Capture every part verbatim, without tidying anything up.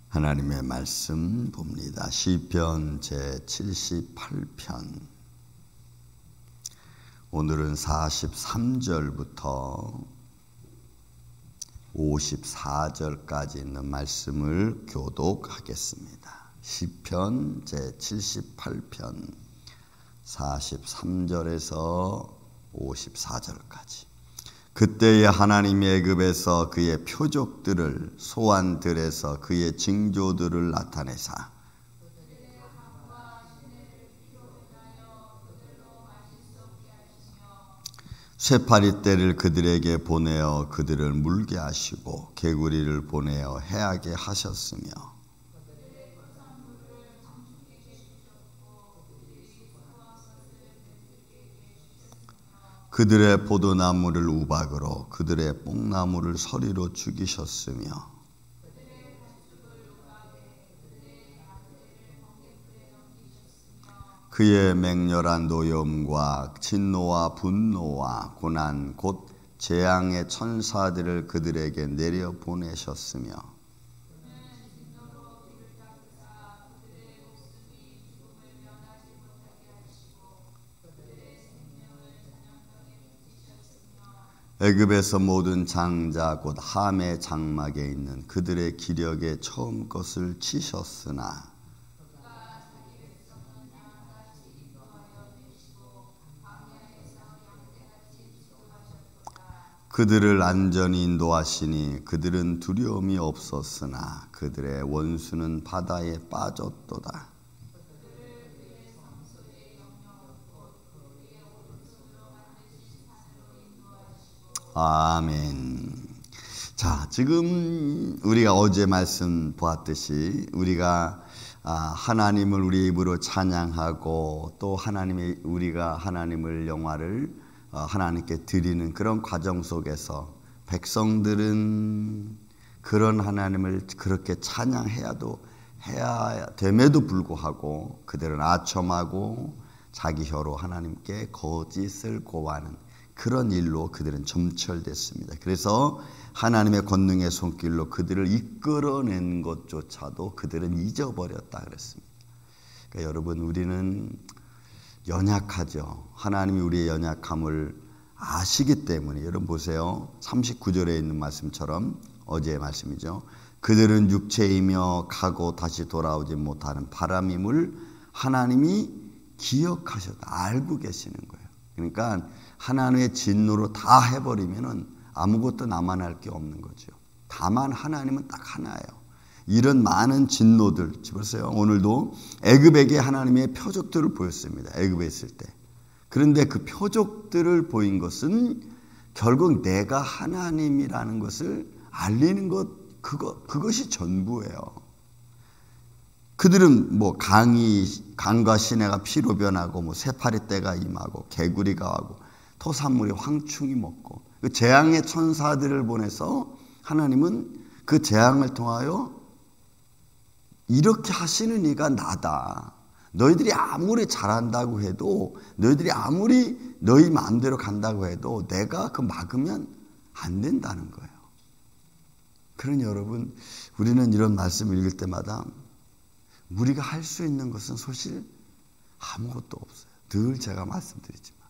하나님의 말씀 봅니다. 시편 제칠십팔 편. 오늘은 사십삼 절부터 오십사 절까지 있는 말씀을 교독하겠습니다. 시편 제칠십팔 편 사십삼 절에서 오십사 절까지. 그때에 하나님이 애굽에서 그의 표적들을, 소환들에서 그의 징조들을 나타내사 쇠파리떼를 그들에게 보내어 그들을 물게 하시고 개구리를 보내어 해하게 하셨으며 그들의 포도나무를 우박으로 그들의 뽕나무를 서리로 죽이셨으며 그의 맹렬한 노염과 진노와 분노와 고난 곧 재앙의 천사들을 그들에게 내려 보내셨으며 애굽에서 모든 장자 곧 함의 장막에 있는 그들의 기력에 처음 것을 치셨으나 그들을 안전히 인도하시니 그들은 두려움이 없었으나 그들의 원수는 바다에 빠졌도다. 아멘. 자, 지금 우리가 어제 말씀 보았듯이 우리가 하나님을 우리 입으로 찬양하고 또 하나님의 우리가 하나님을 영화를 하나님께 드리는 그런 과정 속에서 백성들은 그런 하나님을 그렇게 찬양해야도 해야 됨에도 불구하고 그들은 아첨하고 자기 혀로 하나님께 거짓을 고하는 그런 일로 그들은 점철됐습니다. 그래서 하나님의 권능의 손길로 그들을 이끌어낸 것조차도 그들은 잊어버렸다 그랬습니다. 그러니까 여러분, 우리는 연약하죠. 하나님이 우리의 연약함을 아시기 때문에. 여러분 보세요. 삼십구 절에 있는 말씀처럼 어제의 말씀이죠. 그들은 육체이며 가고 다시 돌아오지 못하는 바람임을 하나님이 기억하셨다. 알고 계시는 거예요. 그러니까 하나님의 진노로 다 해버리면은 아무것도 남아날 게 없는 거죠. 다만 하나님은 딱 하나예요. 이런 많은 진노들, 보세요. 오늘도 애굽에게 하나님의 표적들을 보였습니다. 애굽에 있을 때. 그런데 그 표적들을 보인 것은 결국 내가 하나님이라는 것을 알리는 것, 그거, 그것이 전부예요. 그들은 뭐 강이, 강과 시내가 피로 변하고 뭐 새파리떼가 임하고 개구리가 하고 토산물이 황충이 먹고 그 재앙의 천사들을 보내서 하나님은 그 재앙을 통하여 이렇게 하시는 이가 나다. 너희들이 아무리 잘한다고 해도 너희들이 아무리 너희 마음대로 간다고 해도 내가 그 막으면 안 된다는 거예요. 그러니 여러분, 우리는 이런 말씀을 읽을 때마다 우리가 할 수 있는 것은 사실 아무것도 없어요. 늘 제가 말씀드리지만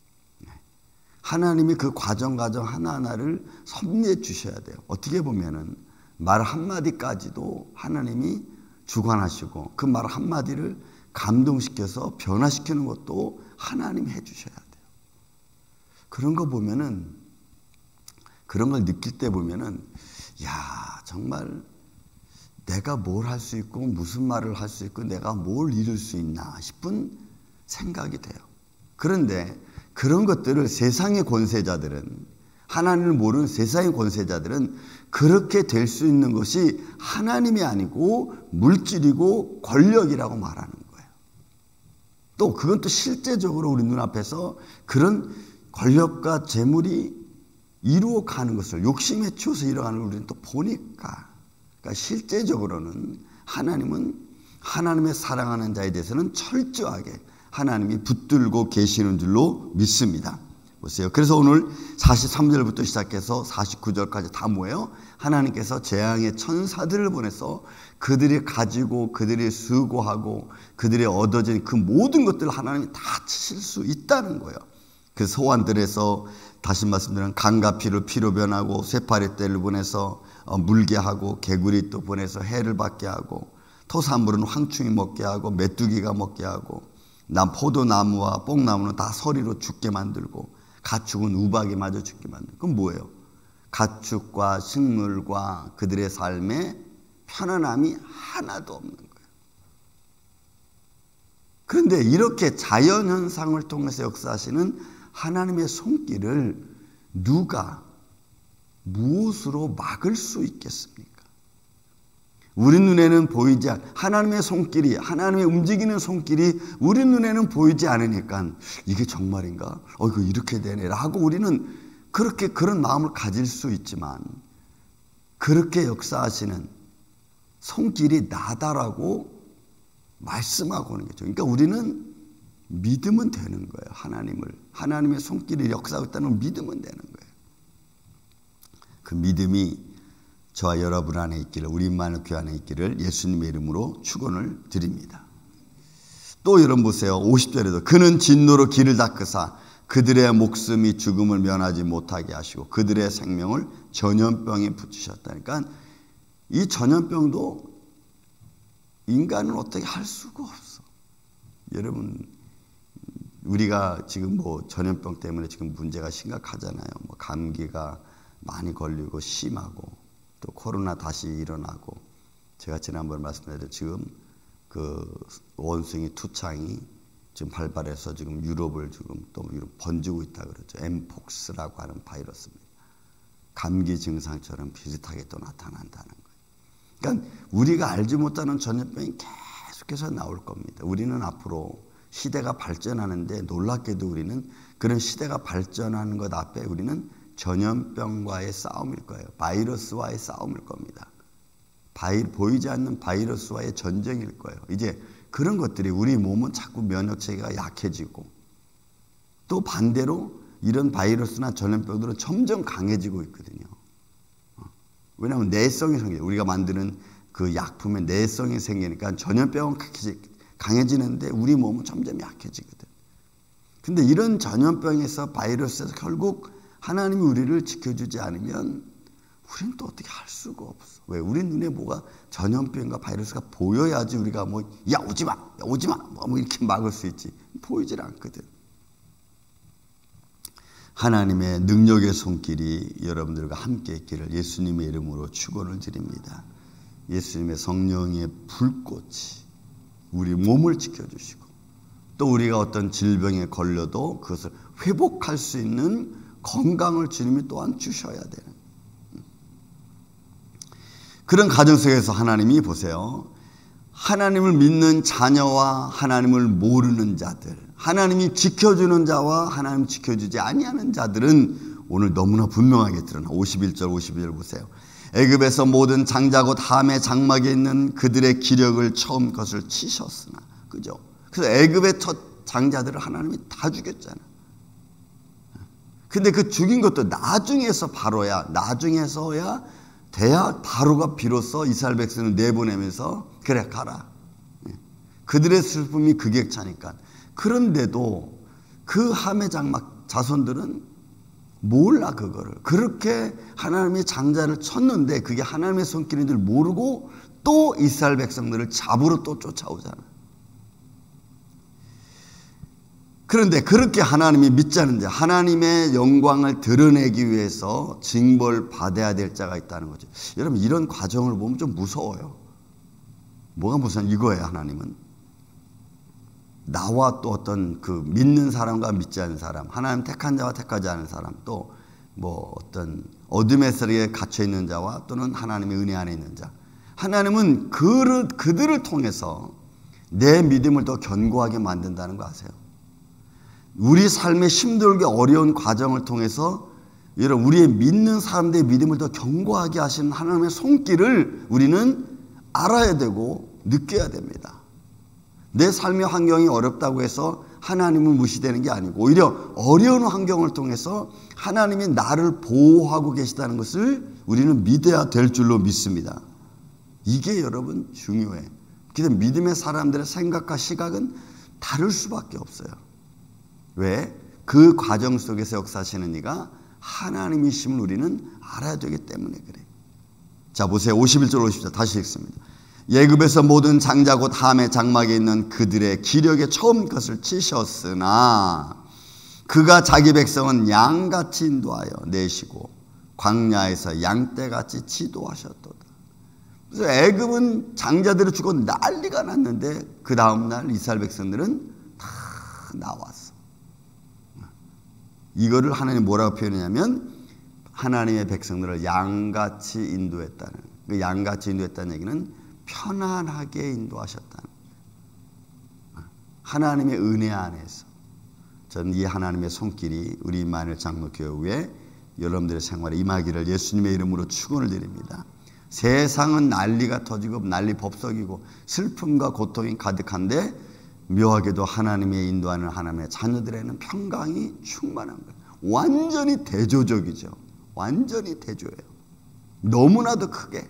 하나님이 그 과정 과정 하나하나를 섭리해 주셔야 돼요. 어떻게 보면은 말 한마디까지도 하나님이 주관하시고 그 말 한마디를 감동시켜서 변화시키는 것도 하나님이 해 주셔야 돼요. 그런 거 보면은, 그런 걸 느낄 때 보면은 야, 정말 내가 뭘 할 수 있고 무슨 말을 할 수 있고 내가 뭘 이룰 수 있나 싶은 생각이 돼요. 그런데 그런 것들을 세상의 권세자들은, 하나님을 모르는 세상의 권세자들은 그렇게 될 수 있는 것이 하나님이 아니고 물질이고 권력이라고 말하는 거예요. 또 그건 또 실제적으로 우리 눈앞에서 그런 권력과 재물이 이루어가는 것을, 욕심에 치워서 이루어가는 걸 우리는 또 보니까, 그러니까 실제적으로는 하나님은 하나님의 사랑하는 자에 대해서는 철저하게 하나님이 붙들고 계시는 줄로 믿습니다. 보세요. 그래서 오늘 사십삼 절부터 시작해서 사십구 절까지 다 뭐예요? 하나님께서 재앙의 천사들을 보내서 그들이 가지고 그들이 수고하고 그들이 얻어진 그 모든 것들을 하나님이 다 치실 수 있다는 거예요. 그 소환들에서 다시 말씀드리면 강과 피를 피로 변하고 쇠파리 떼를 보내서 물게 하고 개구리 또 보내서 해를 받게 하고 토산물은 황충이 먹게 하고 메뚜기가 먹게 하고 난 포도나무와 뽕나무는 다 서리로 죽게 만들고 가축은 우박이 맞아 죽게 만들고. 그건 뭐예요? 가축과 식물과 그들의 삶에 편안함이 하나도 없는 거예요. 그런데 이렇게 자연현상을 통해서 역사하시는 하나님의 손길을 누가 무엇으로 막을 수 있겠습니까? 우리 눈에는 보이지 않, 하나님의 손길이, 하나님의 움직이는 손길이 우리 눈에는 보이지 않으니까 이게 정말인가? 어, 이거 이렇게 되네 라고 우리는 그렇게 그런 마음을 가질 수 있지만 그렇게 역사하시는 손길이 나다라고 말씀하고 있는 거죠. 그러니까 우리는 믿으면 되는 거예요. 하나님을. 하나님의 손길이 역사하고 있다는 걸 믿으면 되는 거예요. 그 믿음이 저와 여러분 안에 있기를, 우리 임마누엘 교회 안에 있기를 예수님의 이름으로 축원을 드립니다. 또 여러분 보세요. 오십 절에도 그는 진노로 길을 닦으사 그들의 목숨이 죽음을 면하지 못하게 하시고 그들의 생명을 전염병에 붙이셨다니까 이 전염병도 인간은 어떻게 할 수가 없어. 여러분 우리가 지금 뭐 전염병 때문에 지금 문제가 심각하잖아요. 뭐 감기가 많이 걸리고 심하고 또 코로나 다시 일어나고 제가 지난번에 말씀드렸죠. 지금 그 원숭이 투창이 지금 발발해서 지금 유럽을 지금 또 유럽 번지고 있다 그러죠. 엠폭스라고 하는 바이러스입니다. 감기 증상처럼 비슷하게 또 나타난다는 거예요. 그러니까 우리가 알지 못하는 전염병이 계속해서 나올 겁니다. 우리는 앞으로 시대가 발전하는데 놀랍게도 우리는 그런 시대가 발전하는 것 앞에 우리는 전염병과의 싸움일 거예요. 바이러스와의 싸움일 겁니다. 바이, 보이지 않는 바이러스와의 전쟁일 거예요. 이제 그런 것들이 우리 몸은 자꾸 면역체계가 약해지고 또 반대로 이런 바이러스나 전염병들은 점점 강해지고 있거든요. 왜냐하면 내성이 생겨요. 우리가 만드는 그 약품에 내성이 생기니까 전염병은 강해지는데 우리 몸은 점점 약해지거든. 근데 이런 전염병에서 바이러스에서 결국 하나님이 우리를 지켜주지 않으면 우리는 또 어떻게 할 수가 없어. 왜? 우리 눈에 뭐가 전염병과 바이러스가 보여야지 우리가 뭐 야 오지 마, 야, 오지 마, 뭐 이렇게 막을 수 있지. 보이질 않거든. 하나님의 능력의 손길이 여러분들과 함께 있기를 예수님의 이름으로 축원을 드립니다. 예수님의 성령의 불꽃이 우리 몸을 지켜주시고 또 우리가 어떤 질병에 걸려도 그것을 회복할 수 있는 건강을 주님이 또한 주셔야 되는 그런 가정 속에서 하나님이 보세요. 하나님을 믿는 자녀와 하나님을 모르는 자들, 하나님이 지켜주는 자와 하나님 지켜주지 아니하는 자들은 오늘 너무나 분명하게 드러나. 오십일 절 오십이 절 보세요. 애굽에서 모든 장자고 담의 장막에 있는 그들의 기력을 처음 것을 치셨으나, 그죠? 그래서 애굽의 첫 장자들을 하나님이 다 죽였잖아. 근데 그 죽인 것도 나중에서 바로야, 나중에서야 돼야 바로가 비로소 이스라엘 백성을 내보내면서 그래 가라. 그들의 슬픔이 극약차니까. 그런데도 그 함의 장막 자손들은 몰라 그거를. 그렇게 하나님의 장자를 쳤는데 그게 하나님의 손길인 줄 모르고 또 이스라엘 백성들을 잡으러 또 쫓아오잖아. 그런데 그렇게 하나님이 믿지 않는 자, 하나님의 영광을 드러내기 위해서 징벌 받아야 될 자가 있다는 거죠. 여러분 이런 과정을 보면 좀 무서워요. 뭐가 무서운 이거예요. 하나님은 나와 또 어떤 그 믿는 사람과 믿지 않는 사람, 하나님 택한 자와 택하지 않은 사람, 또 뭐 어떤 어둠의 세력에 갇혀 있는 자와 또는 하나님의 은혜 안에 있는 자, 하나님은 그, 그들을 통해서 내 믿음을 더 견고하게 만든다는 거 아세요? 우리 삶의 힘들게 어려운 과정을 통해서 여러분 우리의 믿는 사람들의 믿음을 더 견고하게 하시는 하나님의 손길을 우리는 알아야 되고 느껴야 됩니다. 내 삶의 환경이 어렵다고 해서 하나님은 무시되는 게 아니고 오히려 어려운 환경을 통해서 하나님이 나를 보호하고 계시다는 것을 우리는 믿어야 될 줄로 믿습니다. 이게 여러분 중요해. 그래서 믿음의 사람들의 생각과 시각은 다를 수밖에 없어요. 왜? 그 과정 속에서 역사하시는 이가 하나님이심을 우리는 알아야 되기 때문에 그래. 자 보세요. 오십일 절 오십 절 다시 읽습니다. 예굽에서 모든 장자 곧 함의 장막에 있는 그들의 기력의 처음 것을 치셨으나 그가 자기 백성은 양같이 인도하여 내시고 광야에서 양떼같이 지도하셨도다. 그래서 애굽은 장자들이 죽어 난리가 났는데 그 다음날 이스라엘 백성들은 다 나왔어. 이거를 하나님 뭐라고 표현하냐면 하나님의 백성들을 양같이 인도했다는, 그 양같이 인도했다는 얘기는 편안하게 인도하셨다는, 하나님의 은혜 안에서. 저는 이 하나님의 손길이 우리 임마누엘 장로교회에 여러분들의 생활에 임하기를 예수님의 이름으로 축원을 드립니다. 세상은 난리가 터지고 난리 법석이고 슬픔과 고통이 가득한데 묘하게도 하나님의 인도하는 하나님의 자녀들에는 평강이 충만한 거예요. 완전히 대조적이죠. 완전히 대조예요. 너무나도 크게.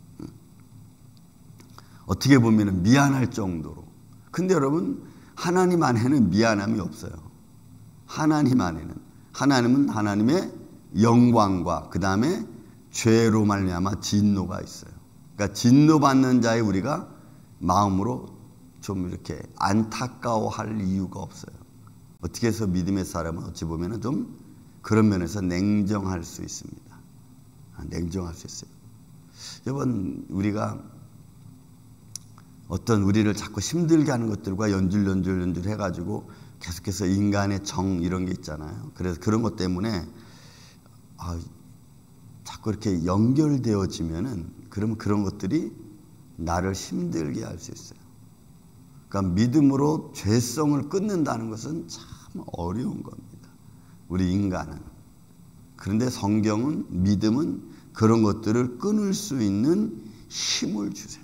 어떻게 보면 미안할 정도로. 근데 여러분 하나님 안에는 미안함이 없어요. 하나님 안에는. 하나님은 하나님의 영광과 그 다음에 죄로 말미암아 진노가 있어요. 그러니까 진노받는 자의 우리가 마음으로 좀 이렇게 안타까워할 이유가 없어요. 어떻게 해서 믿음의 사람은 어찌 보면 좀 그런 면에서 냉정할 수 있습니다. 냉정할 수 있어요. 여러분 우리가 어떤 우리를 자꾸 힘들게 하는 것들과 연줄 연줄 연줄 해가지고 계속해서 인간의 정 이런 게 있잖아요. 그래서 그런 것 때문에 아, 자꾸 이렇게 연결되어지면은 그러면 그런 것들이 나를 힘들게 할 수 있어요. 그러니까 믿음으로 죄성을 끊는다는 것은 참 어려운 겁니다. 우리 인간은. 그런데 성경은, 믿음은 그런 것들을 끊을 수 있는 힘을 주세요.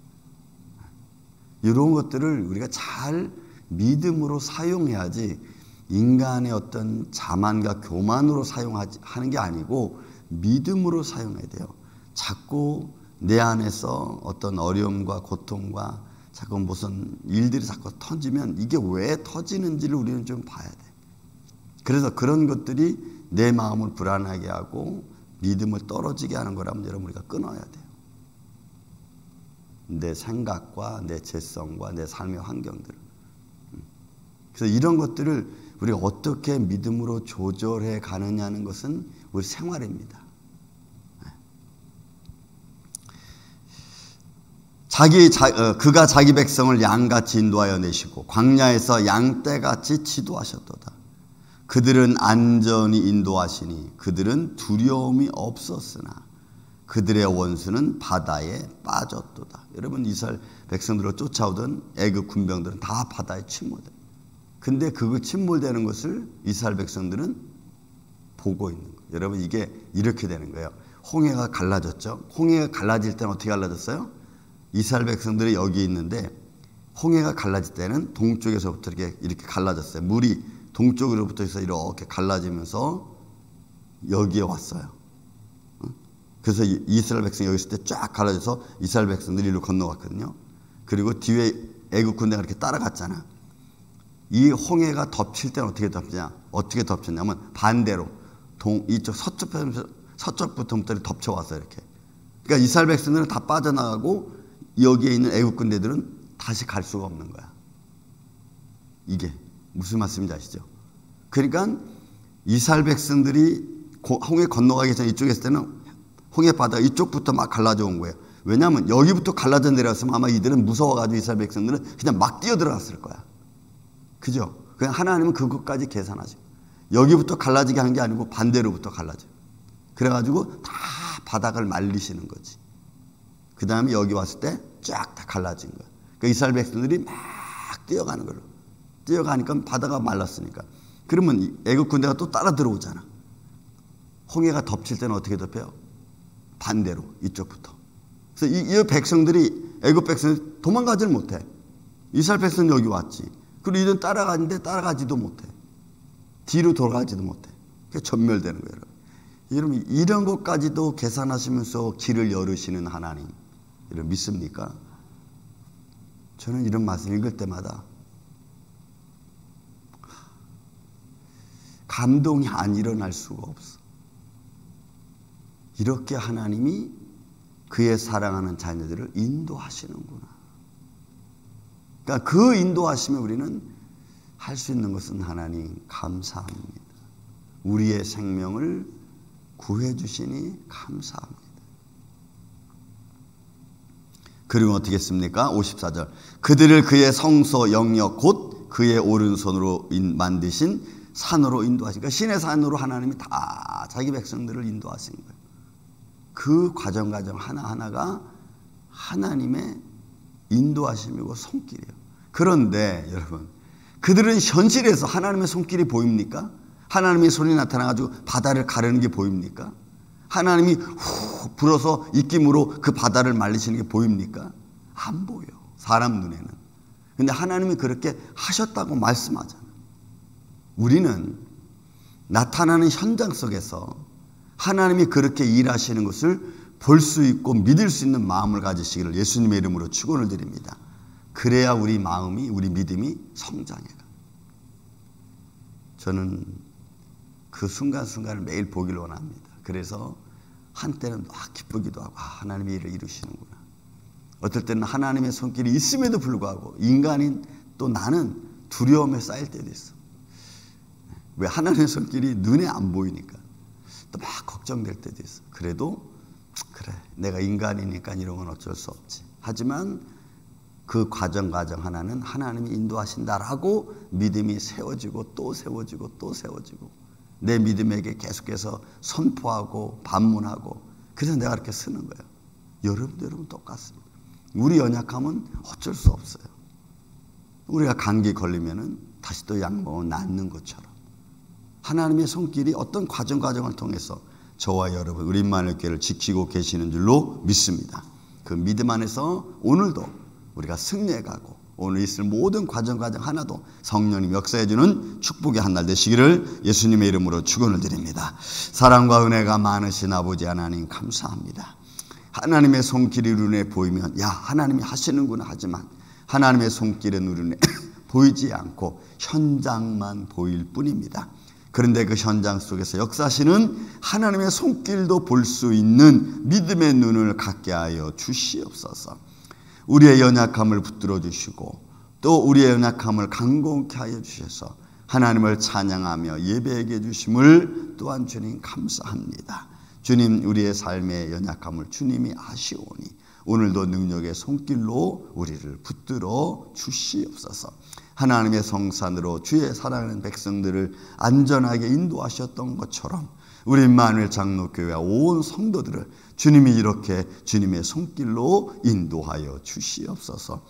이런 것들을 우리가 잘 믿음으로 사용해야지 인간의 어떤 자만과 교만으로 사용하는 게 아니고 믿음으로 사용해야 돼요. 자꾸 내 안에서 어떤 어려움과 고통과 자꾸 무슨 일들이 자꾸 터지면 이게 왜 터지는지를 우리는 좀 봐야 돼. 그래서 그런 것들이 내 마음을 불안하게 하고 믿음을 떨어지게 하는 거라면 여러분 우리가 끊어야 돼요. 내 생각과 내 죄성과 내 삶의 환경들을. 그래서 이런 것들을 우리가 어떻게 믿음으로 조절해 가느냐는 것은 우리 생활입니다. 자기 자, 어, 그가 자기 백성을 양같이 인도하여 내시고 광야에서 양떼같이 지도하셨도다. 그들은 안전히 인도하시니 그들은 두려움이 없었으나 그들의 원수는 바다에 빠졌도다. 여러분 이스라엘 백성들을 쫓아오던 애굽 군병들은 다 바다에 침몰돼. 근데 그 침몰되는 것을 이스라엘 백성들은 보고 있는 거예요. 여러분 이게 이렇게 되는 거예요. 홍해가 갈라졌죠. 홍해가 갈라질 때는 어떻게 갈라졌어요? 이스라엘 백성들이 여기 있는데 홍해가 갈라질 때는 동쪽에서부터 이렇게 이렇게 갈라졌어요. 물이 동쪽으로부터 해서 이렇게 갈라지면서 여기에 왔어요. 그래서 이스라엘 백성이 여기 있을 때 쫙 갈라져서 이스라엘 백성들이 이리로 건너갔거든요. 그리고 뒤에 애굽 군대가 이렇게 따라갔잖아. 이 홍해가 덮칠 때는 어떻게 덮냐? 어떻게 덮쳤냐면 반대로 동 이쪽 서쪽부터 서쪽부터 덮쳐왔어요. 이렇게. 그러니까 이스라엘 백성들은 다 빠져나가고 여기에 있는 애굽 군대들은 다시 갈 수가 없는 거야. 이게 무슨 말씀인지 아시죠? 그러니까 이스라엘 백성들이 홍해 건너가기 전에 이쪽에 있을 때는 홍해 바다 이쪽부터 막 갈라져 온 거예요. 왜냐하면 여기부터 갈라져 내려왔으면 아마 이들은 무서워가지고 이스라엘 백성들은 그냥 막 뛰어 들어갔을 거야. 그죠? 그냥 하나님은 그것까지 계산하죠. 여기부터 갈라지게 한 게 아니고 반대로부터 갈라져. 그래가지고 다 바닥을 말리시는 거지. 그 다음에 여기 왔을 때 쫙 다 갈라진 거야. 그러니까 이스라엘 백성들이 막 뛰어가는 거로. 뛰어가니까 바다가 말랐으니까. 그러면 애굽 군대가 또 따라 들어오잖아. 홍해가 덮칠 때는 어떻게 덮여요? 반대로 이쪽부터. 그래서 이, 이 백성들이 애굽 백성들이 도망가지를 못해. 이스라엘 백성은 여기 왔지. 그리고 이들은 따라가는데 따라가지도 못해. 뒤로 돌아가지도 못해. 그게 전멸되는 거예요. 여러분 이런 것까지도 계산하시면서 길을 열으시는 하나님 여러분 믿습니까? 저는 이런 말씀 읽을 때마다 감동이 안 일어날 수가 없어. 이렇게 하나님이 그의 사랑하는 자녀들을 인도하시는구나. 그러니까 그 인도하심에 우리는 할 수 있는 것은 하나님 감사합니다. 우리의 생명을 구해 주시니 감사합니다. 그리고 어떻게 했습니까? 오십사 절 그들을 그의 성소 영역 곧 그의 오른손으로 만드신 산으로 인도하신, 그러니까 신의 산으로 하나님이 다 자기 백성들을 인도하신 거예요. 그 과정 과정 하나하나가 하나님의 인도하심이고 손길이에요. 그런데 여러분 그들은 현실에서 하나님의 손길이 보입니까? 하나님의 손이 나타나가지고 바다를 가르는 게 보입니까? 하나님이 후 불어서 입김으로 그 바다를 말리시는 게 보입니까? 안 보여, 사람 눈에는. 근데 하나님이 그렇게 하셨다고 말씀하잖아요. 우리는 나타나는 현장 속에서 하나님이 그렇게 일하시는 것을 볼 수 있고 믿을 수 있는 마음을 가지시기를 예수님의 이름으로 축원을 드립니다. 그래야 우리 마음이, 우리 믿음이 성장해가. 저는 그 순간순간을 매일 보길 원합니다. 그래서 한때는 막 기쁘기도 하고, 아, 하나님이 일을 이루시는구나. 어떨 때는 하나님의 손길이 있음에도 불구하고 인간인 또 나는 두려움에 쌓일 때도 있어. 왜? 하나님의 손길이 눈에 안 보이니까 또 막 걱정될 때도 있어. 그래도 그래, 내가 인간이니까 이런 건 어쩔 수 없지. 하지만 그 과정 과정 하나는 하나님이 인도하신다라고 믿음이 세워지고 또 세워지고 또 세워지고 내 믿음에게 계속해서 선포하고 반문하고, 그래서 내가 이렇게 쓰는 거예요. 여러분도 여러분 똑같습니다. 우리 연약함은 어쩔 수 없어요. 우리가 감기 걸리면은 다시 또 약 먹어 낫는 것처럼 하나님의 손길이 어떤 과정 과정을 통해서 저와 여러분 우리 임마누엘 교회를 지키고 계시는 줄로 믿습니다. 그 믿음 안에서 오늘도 우리가 승리해 가고 오늘 있을 모든 과정 과정 하나도 성령님 역사해 주는 축복의 한 날 되시기를 예수님의 이름으로 축원을 드립니다. 사랑과 은혜가 많으신 아버지 하나님 감사합니다. 하나님의 손길이 눈에 보이면 야 하나님이 하시는구나 하지만 하나님의 손길은 우리 눈에 보이지 않고 현장만 보일 뿐입니다. 그런데 그 현장 속에서 역사하시는 하나님의 손길도 볼 수 있는 믿음의 눈을 갖게 하여 주시옵소서. 우리의 연약함을 붙들어 주시고 또 우리의 연약함을 강건케 하여 주셔서 하나님을 찬양하며 예배하게 주심을 또한 주님 감사합니다. 주님, 우리의 삶의 연약함을 주님이 아시오니 오늘도 능력의 손길로 우리를 붙들어 주시옵소서. 하나님의 성산으로 주의 사랑하는 백성들을 안전하게 인도하셨던 것처럼 우리 임마누엘 장로교회와 온 성도들을 주님이 이렇게 주님의 손길로 인도하여 주시옵소서.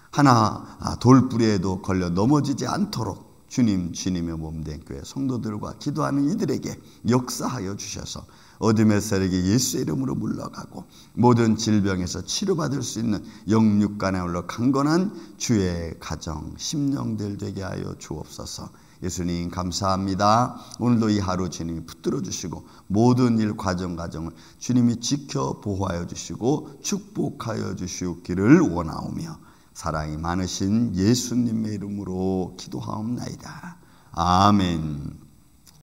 하나 돌부리에도 걸려 넘어지지 않도록 주님, 주님의 몸된 교회 성도들과 기도하는 이들에게 역사하여 주셔서 어둠의 세력이 예수의 이름으로 물러가고 모든 질병에서 치료받을 수 있는 영육간에 올라 강건한 주의 가정 심령들 되게 하여 주옵소서. 예수님 감사합니다. 오늘도 이 하루 주님이 붙들어 주시고 모든 일 과정 과정을 주님이 지켜 보호하여 주시고 축복하여 주시옵기를 원하오며 사랑이 많으신 예수님의 이름으로 기도하옵나이다. 아멘.